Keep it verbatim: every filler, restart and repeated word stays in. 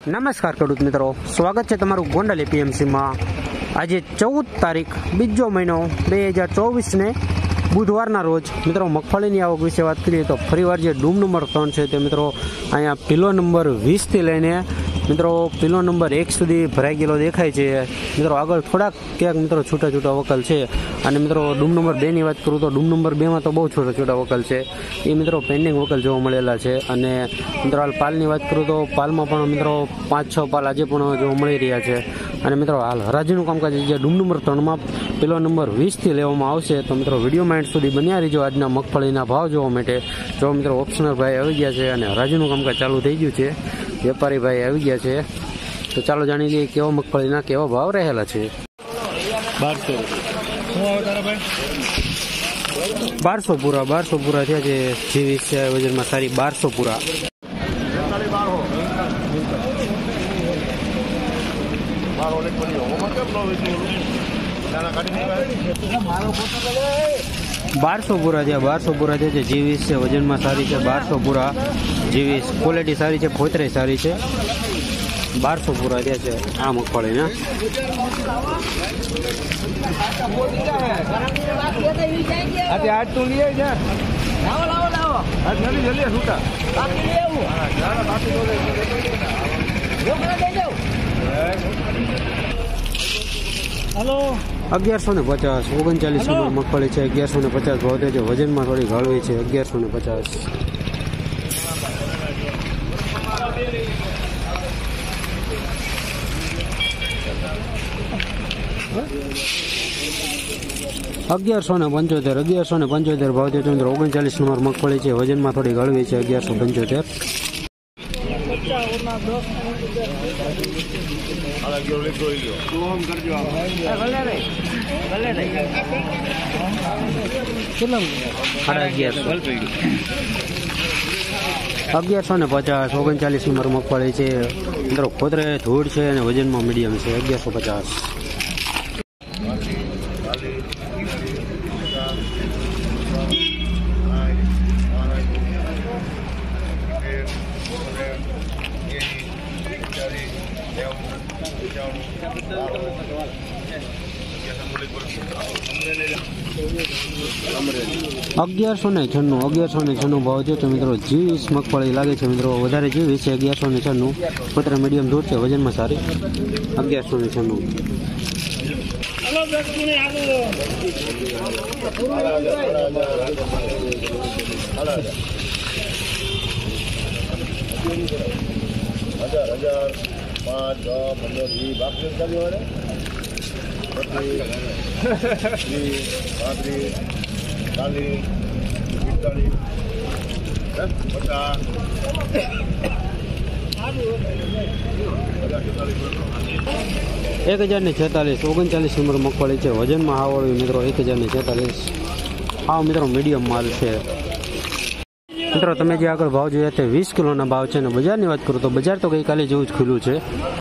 નમસ્કાર ખેડૂત મિત્રો, સ્વાગત છે તમારું ગોંડલ એપીએમસીમાં। આજે ચૌદ તારીખ બીજો મહિનો બે હજાર ચોવીસને બુધવારના રોજ મિત્રો મગફળીની આવક વિશે વાત કરીએ તો ફરીવાર જે ડૂમ નંબર ત્રણ છે તે મિત્રો અહીંયા પિલો નંબર વીસથી લઈને મિત્રો પિલો નંબર એક સુધી ભરાઈ ગયેલો દેખાય છે। મિત્રો આગળ થોડાક ક્યાંક મિત્રો છૂટા છૂટા વકલ છે અને મિત્રો ડૂમ નંબર બેની વાત કરું તો ડૂમ નંબર બેમાં તો બહુ છૂટા છૂટા વકલ છે, એ મિત્રો પેન્ડિંગ વકલ જોવા મળેલા છે। અને મિત્રો હાલ પાલની વાત કરું તો પાલમાં પણ મિત્રો પાંચ છ પાલ આજે પણ જોવા મળી રહ્યા છે। અને મિત્રો હાલ હરાજીનું કામકાજ જે ડૂમ નંબર ત્રણમાં પિલો નંબર વીસથી લેવામાં આવશે તો મિત્રો વિડીયોમાં એન્ડ સુધી બન્યા રહીજો આજના મગફળીના ભાવ જોવા માટે। જો મિત્રો ઓપ્શનલ ભાઈ આવી ગયા છે અને હરાજીનું કામકાજ ચાલુ થઈ ગયું છે, વેપારી ભાઈ આવી ગયા છે, તો ચાલો જાણી લઈએ કેવા મગફળીના કેવા ભાવ રહેલા છે। બારસો બારસો પૂરા બારસો પૂરા થયા છે, જીવીસ છે વજનમાં સારી બારસો પૂરા। બારસો પૂરા થયા બારસો પૂરા થયા છે, જીવીસ છે વજનમાં સારી છે, બારસો પૂરા જીવીસ ક્વોલિટી સારી છે, ફોતરે સારી છે, બારસો પૂરા થયા છે આ મગફળીના। અગિયારસો ને પચાસ ઓગણચાલીસ નંબર મગફળી છે, અગિયારસો ને પચાસ ભાવ છે, વજનમાં થોડી ઘાળવી છે, અગિયારસો ને પચાસ। અગિયારસો ને પંચોતેર અગિયારસો ને પંચોતેર ભાવ છે મિત્રો, ઓગણચાલીસ નંબર મગફળી છે, વજનમાં થોડી ઘાળવી છે, અગિયારસો પંચોતેર। અગિયારસો ને પચાસ ઓગણચાલીસ નંબર મગફળી છે મિત્રો, ખોતરે ધૂળ છે અને વજનમાં મીડિયમ છે, અગિયારસો પચાસ। અગિયારસો ને છન્નું અગિયારસો ને છન્નું ભાવ છે તો મિત્રો જીવીસ મગફળી લાગે છે મિત્રો, વધારે જીવીસ છે, અગિયારસો ને છન્નું પત્ર મીડિયમ દૂર છે, વજનમાં સારી, અગિયારસો ને છન્નું। પાંચ છ પંદર વીસ બાકી પાંત્રીસ ચાલીસ પિસ્તાલીસ પચાસ એક હજાર ને છેતાલીસ ઓગણચાલીસ નંબર મગફળી છે, વજનમાં આવડ્યું મિત્રો એક હજાર ને છેતાલીસ। આ મિત્રો મીડિયમ માલ છે મિત્રો। તમે જે આગળ ભાવ જોયા તે વીસ કિલોના ભાવ છે અને બજારની વાત કરું તો બજાર તો ગઈકાલે જેવું જ ખુલ્લું છે।